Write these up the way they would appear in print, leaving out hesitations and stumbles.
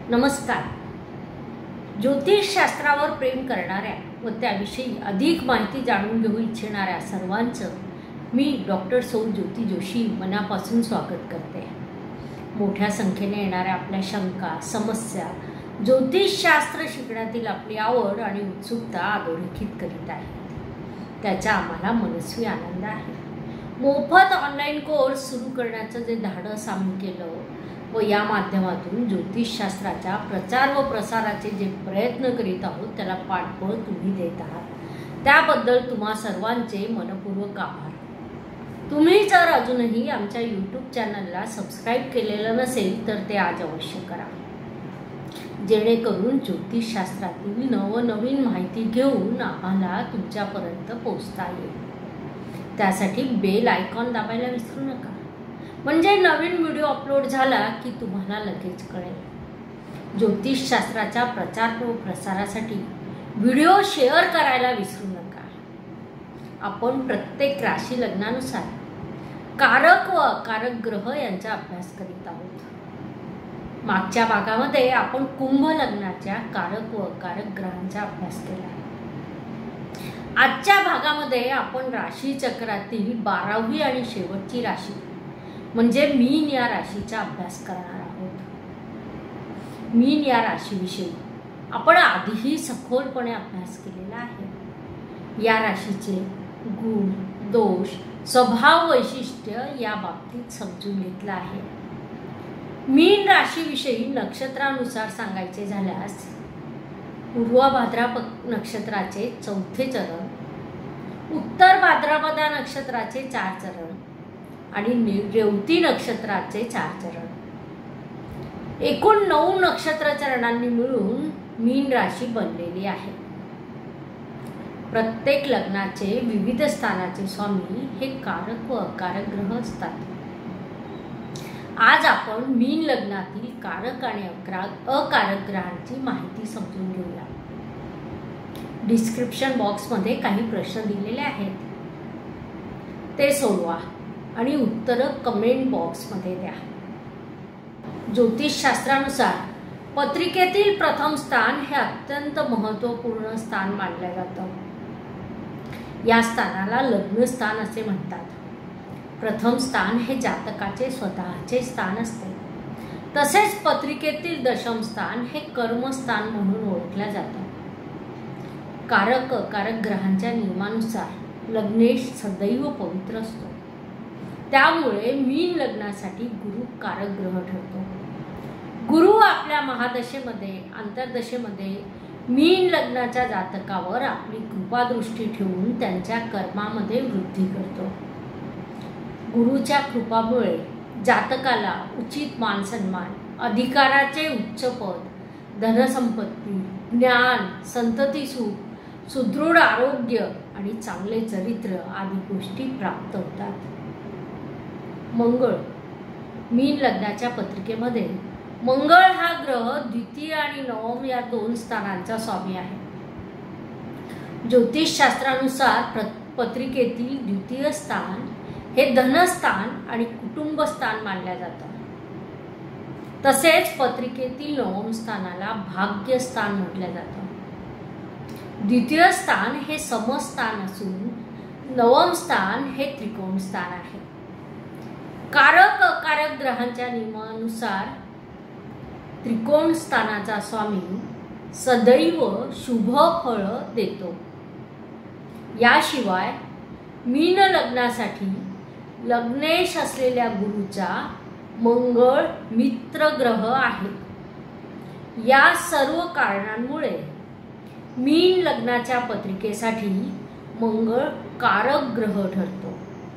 नमस्कार. ज्योतिषशास्त्रावर प्रेम करणाऱ्या व त्याविषयी अधिक माहिती जाणून घेऊ इच्छिणाऱ्या सर्वांचं मी डॉक्टर सौ ज्योती जोशी मनापासून स्वागत करते. मोठ्या संख्येने येणाऱ्या आपल्या शंका, समस्या ज्योतिषशास्त्र शिकण्यातील आपली आवड आणि उत्सुकता अधोरेखित करीत आहे. त्याचा आम्हाला मनस्वी आनंद आहे. मोफत ऑनलाईन कोर्स सुरू करण्याचं जे धाडस आम्ही केलं व या माध्यमातून ज्योतिषशास्त्राच्या प्रचार व प्रसाराचे जे प्रयत्न करीत आहोत त्याला पाठबळ तुम्ही देत आहात, त्याबद्दल तुम्हा सर्वांचे मनपूर्वक आभार. तुम्ही जर अजूनही आमच्या यूट्यूब चॅनलला सबस्क्राईब केलेलं नसेल तर ते आज अवश्य करा, जेणेकरून ज्योतिषशास्त्रातील नवनवीन माहिती घेऊन आम्हाला तुमच्यापर्यंत पोहोचता येईल. त्यासाठी बेल आयकॉन दाबायला विसरू नका, म्हणजे नवीन व्हिडिओ अपलोड झाला की तुम्हाला लगेच कळेल. ज्योतिषशास्त्राच्या प्रचार व प्रसारासाठी व्हिडिओ शेअर करायला विसरू नका. आपण प्रत्येक राशी लग्नानुसार कारक व अकारक ग्रह यांचा अभ्यास करीत आहोत. मागच्या भागामध्ये आपण कुंभ लग्नाच्या कारक व अकारक ग्रहांचा अभ्यास केला. आजच्या भागामध्ये आपण राशी चक्रातील 12वी आणि शेवटची राशी म्हणजे मीन या राशीचा अभ्यास करणार आहोत. मीन या राशीविषयी आपण आधीही सखोलपणे अभ्यास केलेला आहे. या राशीचे गुण, दोष, स्वभाव, वैशिष्ट्य या बाबतीत समजून घेतलं आहे. मीन राशीविषयी नक्षत्रानुसार सांगायचे झाल्यास पूर्व भाद्रपद नक्षत्राचे 4थे चरण, उत्तर भाद्रपद नक्षत्राचे 4 चरण आणि रेवती नक्षत्राचे 4 चरण, एकूण 9 नक्षत्र चरणांनी मिळून मीन राशी बनलेली आहे. प्रत्येक लग्नाचे विविध स्थानाचे स्वामी हे कारक व अकारक ग्रह असतात. आज आपण मीन लग्नातील कारक आणि अकारक ग्रहांची माहिती समजून घेऊया. डिस्क्रिप्शन बॉक्समध्ये काही प्रश्न दिलेले आहेत, ते सोडवा आणि उत्तरं कमेंट बॉक्समध्ये द्या. ज्योतिषशास्त्रानुसार पत्रिकेतील प्रथम स्थान हे अत्यंत महत्त्वपूर्ण स्थान मानलं जातं. या स्थानाला लग्नस्थान असे म्हणतात. प्रथम स्थान हे जातकाचे स्वतःचे स्थान असते. तसेच पत्रिकेतील दशम स्थान हे कर्मस्थान म्हणून ओळखलं जातं. कारक अकारक ग्रहांच्या नियमानुसार लग्नेश सदैव पवित्र असतो. त्यामुळे मीन लग्नासाठी गुरु कारक ग्रह ठरतो. गुरु आपल्या महादशेमध्ये, अंतर्दशेमध्ये मीन लग्नाच्या जातकावर आपली कृपादृष्टी ठेवून त्यांच्या कर्मामध्ये वृद्धी करतो. गुरुच्या कृपामुळे जातकाला उचित मान सन्मान, अधिकाराचे उच्च पद, धनसंपत्ती, ज्ञान, संतती सुख, सुदृढ आरोग्य आणि चांगले चरित्र आदी गोष्टी प्राप्त होतात. मंगळ मीन लग्नाच्या पत्रिकेमध्ये मंगळ हा ग्रह द्वितीय आणि नवम या 2 स्थानांचा स्वामी आहे. ज्योतिषशास्त्रानुसार पत्रिकेतील द्वितीय स्थान हे धनस्थान आणि कुटुंबस्थान मानले जातं. तसेच पत्रिकेतील नवम स्थानाला भाग्यस्थान म्हटलं जातं. द्वितीय स्थान हे समस्थान असून नवम स्थान हे त्रिकोण स्थान आहे. कारक अकारक ग्रहांच्या नियमानुसार त्रिकोण स्थानाचा स्वामी सदैव शुभ फळ देतो. याशिवाय मीन लग्नासाठी लग्नेश असलेल्या गुरुचा मंगळ मित्र ग्रह आहे. या सर्व कारणांमुळे मीन लग्नाच्या पत्रिकेसाठी मंगळ कारक ग्रह ठरतो.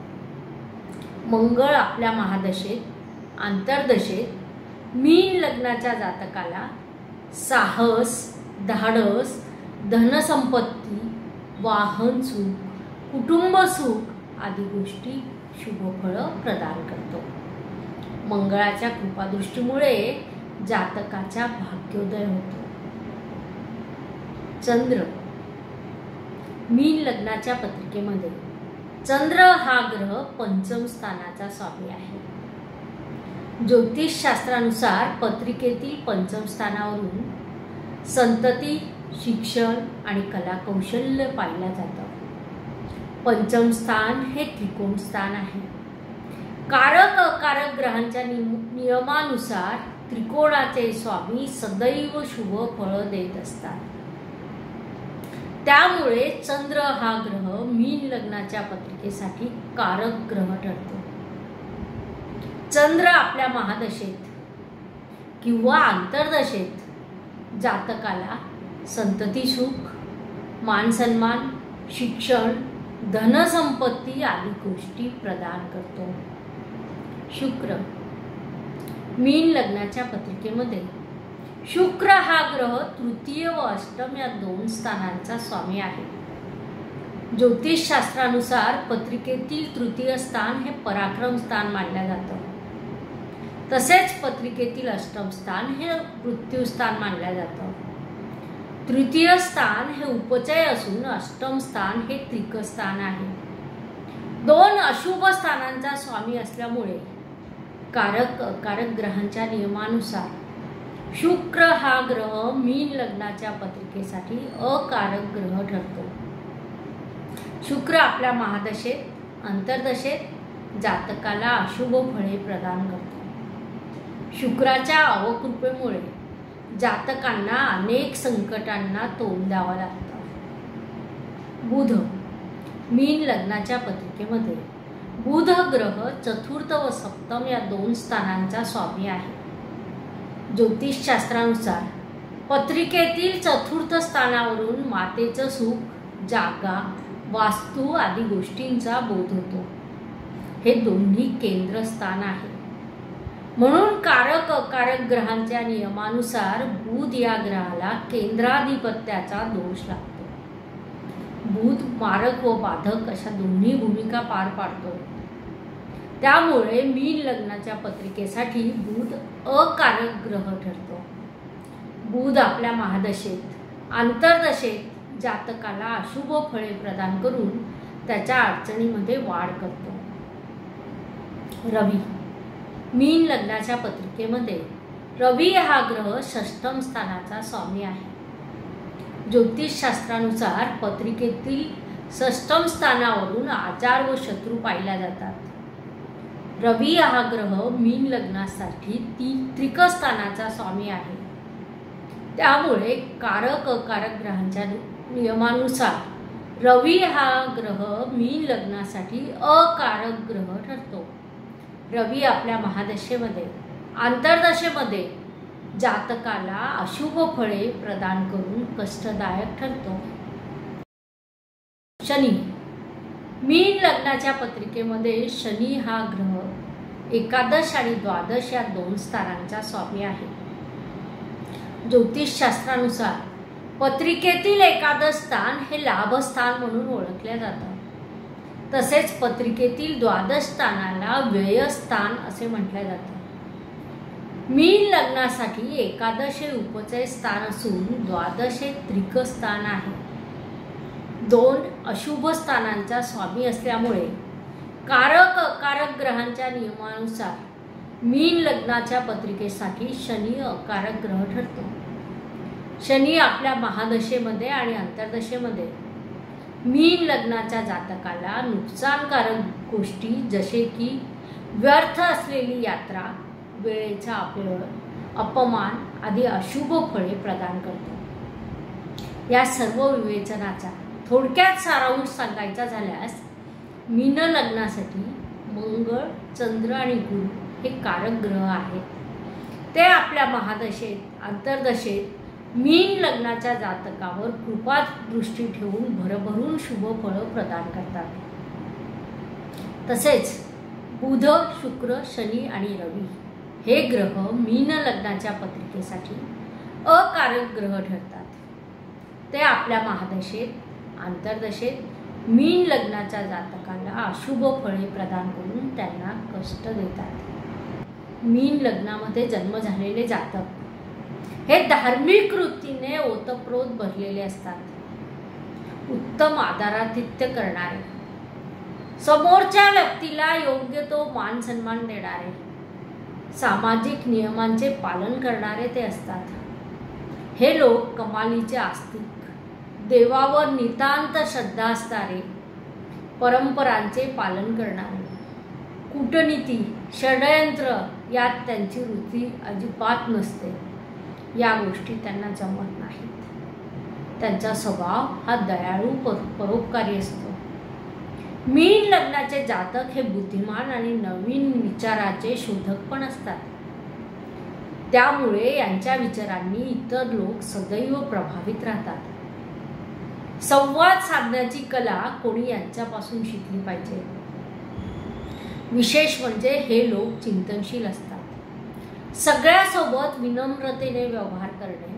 मंगळ आपल्या महादशेत, अंतर्दशेत मीन लग्नाच्या जातकाला साहस, धाडस, धनसंपत्ती, वाहन सुख, कुटुंब सुख आदी गोष्टी शुभफळं प्रदान करतो. मंगळाच्या कृपादृष्टीमुळे जातकाचा भाग्योदय होतो. चंद्र मीन लग्नाच्या पत्रिकेमध्ये चंद्र हा ग्रह पंचम स्थानाचा स्वामी आहे. ज्योतिषशास्त्रानुसार पत्रिकेतील पंचम स्थानावरून संतती, शिक्षण आणि कलाकौशल्य पाहिलं जातं. पंचम स्थान हे त्रिकोण स्थान आहे. कारक अकारक ग्रहांच्या नियमानुसार त्रिकोणाचे स्वामी सदैव शुभ फळ देत असतात. त्यामुळे चंद्र हा ग्रह मीन लग्नाच्या पत्रिकेसाठी कारक ग्रह ठरतो. चंद्र आपल्या महादशेत किंवा आंतरदशेत जातकाला संतती सुख, मान सन्मान, शिक्षण, धनसंपत्ती आदी गोष्टी प्रदान करतो. शुक्र मीन लग्नाच्या पत्रिकेमध्ये शुक्र हा ग्रह तृतीय व अष्टम या 2 स्थानांचा स्वामी आहे. ज्योतिषशास्त्रानुसार पत्रिकेतील तृतीय स्थान हे पराक्रम स्थान मानलं जातं. तसेच पत्रिकेतील अष्टम स्थान हे मृत्यू स्थान मानलं जातं. तृतीय स्थान हे उपचय असून अष्टम स्थान हे त्रिक स्थान आहे. 2 अशुभ स्थानांचा स्वामी असल्यामुळे कारक अकारक ग्रहांच्या नियमानुसार शुक्र हा ग्रह मीन लग्नाच्या पत्रिकेसाठी अकारक ग्रह ठरतो. शुक्र आपल्या महादशेत, अंतर्दशेत जातकाला अशुभ फळे प्रदान करतो. शुक्राच्या अवकृपेमुळे जातकांना अनेक संकटांना तोंड द्यावं लागतं. बुध मीन लग्नाच्या पत्रिकेमध्ये बुध ग्रह चतुर्थ व सप्तम या 2 स्थानांचा स्वामी आहे. ज्योतिषशास्त्रानुसार पत्रिकेतील चतुर्थ स्थानावरून मातेचं सुख, जागा, वास्तू आदी गोष्टींचा बोध होतो. हे दोन्ही केंद्रस्थान आहे. म्हणून कारक अकारक ग्रहांच्या नियमानुसार बुध या ग्रहाला केंद्राधिपत्याचा दोष लागतो. बुध मारक व बाधक अशा दोन्ही भूमिका पार पाडतो. त्यामुळे मीन लग्नाच्या पत्रिकेसाठी बुध अकारक ग्रह ठरतो. बुध आपल्या महादशेत, आंतरदशेत जातकाला अशुभ फळे प्रदान करून त्याच्या अडचणीमध्ये वाढ करतो. रवी मीन लग्नाच्या पत्रिकेमध्ये रवी हा ग्रह षष्टम स्थानाचा स्वामी आहे. ज्योतिषशास्त्रानुसार पत्रिकेतील षष्टम स्थानावरून आजार व शत्रू पाहिल्या जातात. रवी हा ग्रह मीन लग्नासाठी त्रिक स्थानाचा स्वामी आहे. त्यामुळे कारक अकारक ग्रहांच्या नियमानुसार रवी हा ग्रह मीन लग्नासाठी अकारक ग्रह ठरतो. रवी आपल्या महादशेमध्ये, आंतरदशेमध्ये जातकाला अशुभ फळे प्रदान करून कष्टदायक ठरतो. शनी मीन लग्नाच्या पत्रिकेमध्ये शनी हा ग्रह एकादश आणि द्वादश या 2 स्थानांचा स्वामी आहे. ज्योतिषशास्त्रानुसार पत्रिकेतील एकादश स्थान हे लाभस्थान म्हणून ओळखले जातात. तसेच पत्रिकेतील द्वादश स्थानाला व्ययस्थान असे म्हटले जाते. मीन लग्नासाठी एकादश हे उपचय स्थान असून द्वादश हे त्रिक स्थान आहे. 2 अशुभ स्थानांचा स्वामी असल्यामुळे कारक अकारक ग्रहांच्या नियमानुसार मीन लग्नाच्या पत्रिकेसाठी शनी अकारक ग्रह ठरतो. शनी आपल्या महादशेमध्ये आणि अंतर्दशेमध्ये मीन लग्नाच्या जातकाला नुकसानकारक गोष्टी जसे की व्यर्थ असलेली यात्रा, वेळेचा अपव्यय, अपमान आदी अशुभ फळे प्रदान करतो. या सर्व विवेचनाचा थोडक्यात सारांश सांगायचा झाल्यास मीन लग्नासाठी मंगळ, चंद्र आणि गुरु हे कारक ग्रह आहेत. ते आपल्या महादशेत, अंतर्दशेत मीन लग्नाच्या जातकावर कृपा दृष्टी ठेवून भरभरून शुभ फळ प्रदान करतात. तसेच बुध, शुक्र, शनी आणि रवी हे ग्रह मीन लग्नाच्या पत्रिकेसाठी अकारक ग्रह ठरतात. ते आपल्या महादशेत, आंतरदशेत मीन लग्नाच्या जातकाला अशुभ फळे प्रदान करून त्यांना कष्ट देतात. मीन लग्नामध्ये जन्म झालेले जातक हे धार्मिक वृत्तीने ओतप्रोत भरलेले असतात. उत्तम आदरातिथ्य करणारे, समोरच्या व्यक्तीला योग्य तो मान सन्मान देणारे, सामाजिक नियमांचे पालन करणारे ते असतात. हे लोक कमालीचे आस्तिक, देवावर नितांत श्रद्धा असणारे, परंपरांचे पालन करणारे, कूटनीती षडयंत्र यात त्यांची वृत्ती अजिबात नसते. या गोष्टी त्यांना जमत नाहीत. त्यांचा स्वभाव हा दयाळू परोपकारी असतो. मीन लग्नाचे जातक हे बुद्धिमान आणि नवीन विचाराचे शोधक पण असतात. त्यामुळे यांच्या विचारांनी इतर लोक सदैव प्रभावित राहतात. संवाद साधण्याची कला कोणी यांच्यापासून शिकली पाहिजे. विशेष म्हणजे हे लोक चिंतनशील असतात. सगळ्यासोबत विनम्रतेने व्यवहार करणे,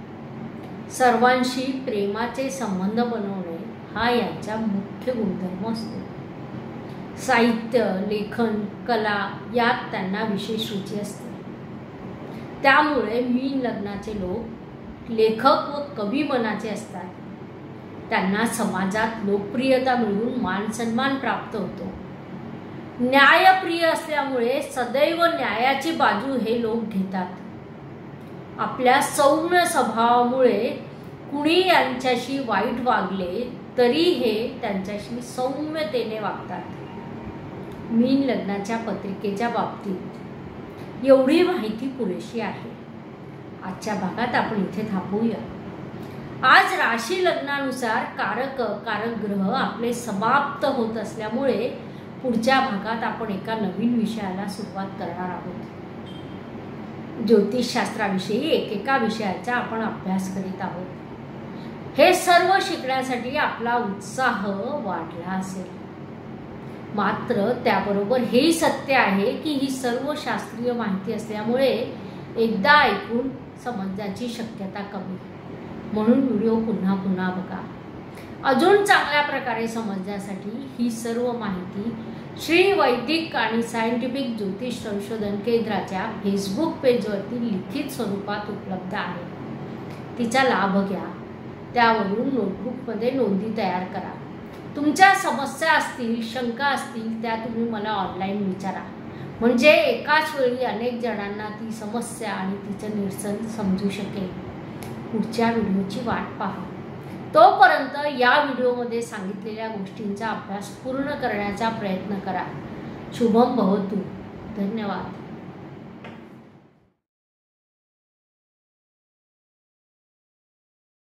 सर्वांशी प्रेमाचे संबंध बनवणे हा यांचा मुख्य गुणधर्म असतो. साहित्य, लेखन, कला यात त्यांना विशेष रुची असते. त्यामुळे मीन लग्नाचे लोक लेखक व कवी मनाचे असतात. त्यांना समाजात लोकप्रियता मिळून मान सन्मान प्राप्त होतो. न्यायप्रिय असल्यामुळे सदैव न्यायाची बाजू हे लोक घेतात. आपल्या सौम्य स्वभावामुळे कुणी यांच्याशी वाईट वागले तरी हे त्यांच्याशी सौम्यतेने वागतात. मीन लग्नाच्या पत्रिकेच्या बाबतीत एवढी माहिती पुरेशी आहे. आजच्या भागात आपण इथे थांबूया. आज राशी लग्नानुसार कारक ग्रह आपले समाप्त होत असल्यामुळे पुढच्या भागात आपण एका नवीन विषयाला सुरुवात करणार आहोत. ज्योतिषशास्त्राविषयी एकेका विषयाचा आपण अभ्यास करीत आहोत. हे सर्व शिकण्यासाठी आपला उत्साह वाढला असेल. मात्र त्याबरोबर हेही सत्य आहे की ही सर्व शास्त्रीय माहिती असल्यामुळे एकदा ऐकून समजण्याची शक्यता कमी. म्हणून व्हिडिओ पुन्हा पुन्हा बघा. अजून चांगल्या प्रकारे समजण्यासाठी ही सर्व माहिती श्री वैदिक आणि सायंटिफिक ज्योतिष संशोधन केंद्राच्या फेसबुक पेजवरती लिखित स्वरूपात उपलब्ध आहे. तिचा लाभ घ्या. त्यावरून नोटबुकमध्ये नोंदी तयार करा. तुमच्या समस्या असतील, शंका असतील त्या तुम्ही मला ऑनलाईन विचारा. म्हणजे एकाच वेळी अनेक जणांना ती समस्या आणि तिचं निरसन समजू शकेल. पुढच्या व्हिडिओची वाट पहा. तोपर्यंत या व्हिडिओमध्ये सांगितलेल्या गोष्टींचा अभ्यास पूर्ण करण्याचा प्रयत्न करा. शुभम भवतु. धन्यवाद.